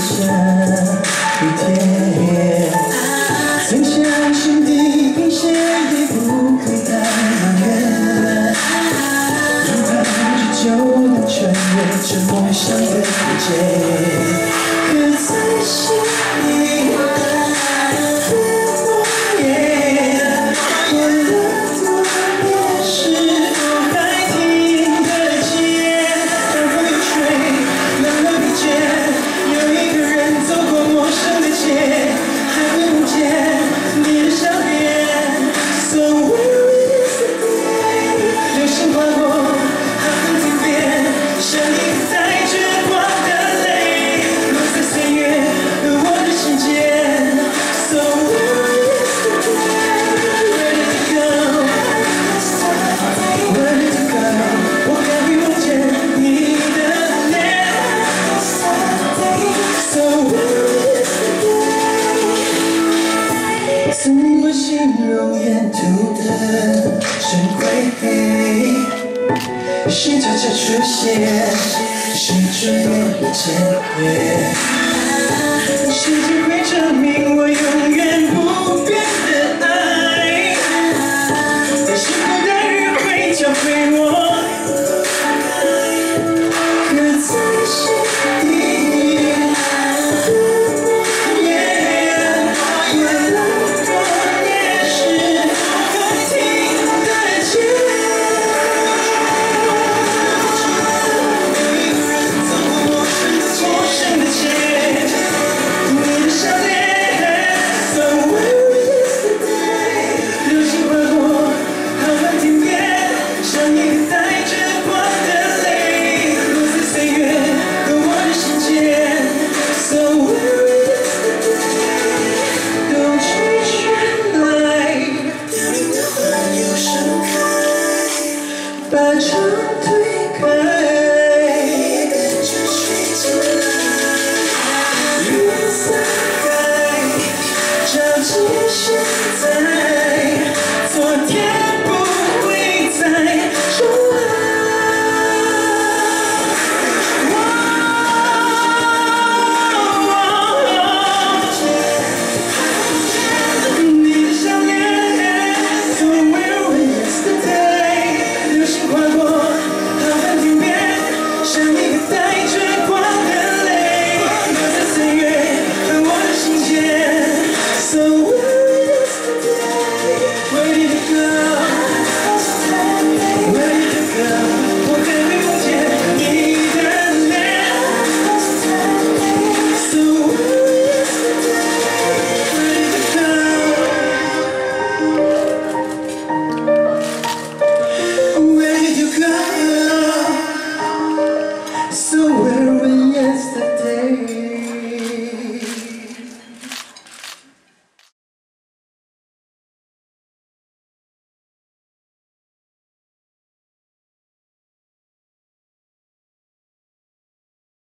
下一天，曾相信地平线也不会太远，拥抱着就能穿越这梦想的边界，刻在心里的诺言，我的多年是否还听得见？当风又吹，冷了疲倦，有一个人走过陌生的街，还会梦见你的笑脸。So where is the day？ 流星划过，海风天边，像一颗带着光的泪，落在岁月和我的心间。So where is the day？ Ready to go？ Ready to go？ 我还会梦见你的脸。So where is the day？ 怎么形容沿途的珍贵？谁悄悄出现，谁转眼又见面？